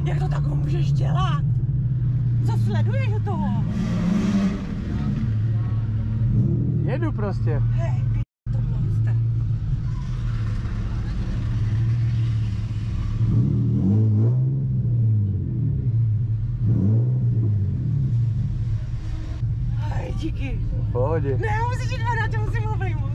Jak to takhle můžeš dělat? Co sleduješ do toho? Jedu prostě. Hej, to monster. Hej, díky. V pohodě. Ne, musíš jít na to, musím ho vyjmout.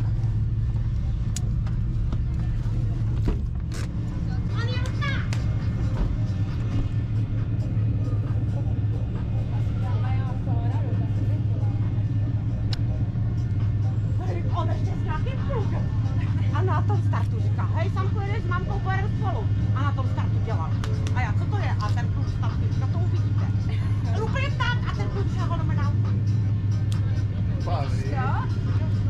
A na tom startu říká, hej, sam pojedeš s mamkou, pojedeme spolu. A na tom startu dělá. A já, co to je? A ten kluč tam říká, to uvidíte. Úplně tak a ten kluč šával na menálku. Pávy.